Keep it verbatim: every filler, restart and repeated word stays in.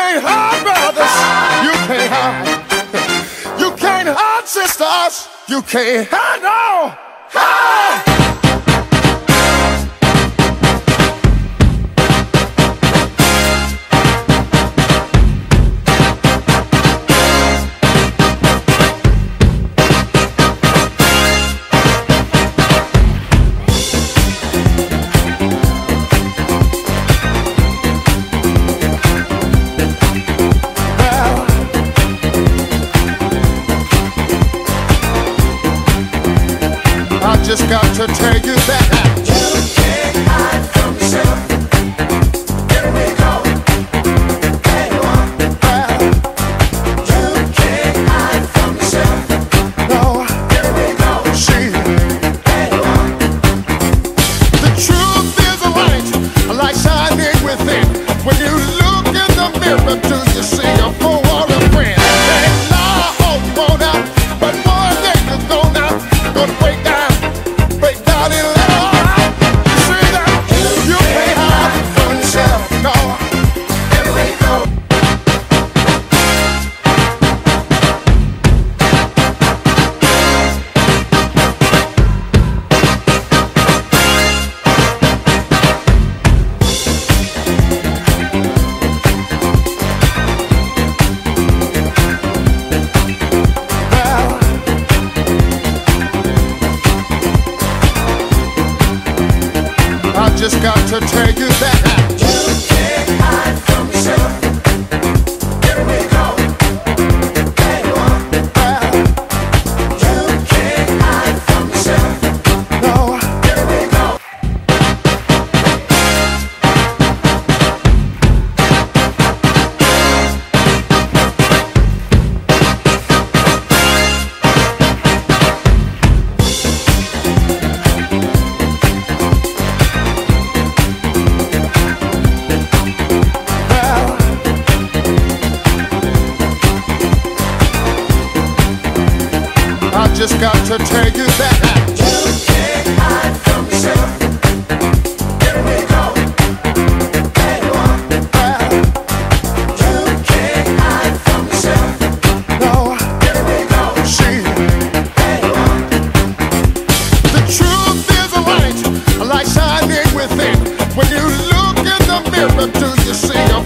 can't hide, brothers. You can't hide. You can't hide, sisters. You can't hide, no. Hide. Just got to tell you that you can't hide from yourself. Here we go. Anyone. Well, you can't hide from yourself. No. Here we go. See. Anyone. The truth is a light, a light shining within. When you look in the mirror, do you see a fool or a friend? Ain't lie, hold you on out, but one day you're gone out, gonna break down. Just got to tell you that you can't hide from yourself. Here we go. Anyone. Well, you can't hide from yourself. No. Here we go. Just got to tell you that you can't hide from yourself. Here we go. Anyone. Well, you can't hide from yourself. No. Here we go. See. Anyone. The truth is a light, a light shining within. When you look in the mirror, do you see?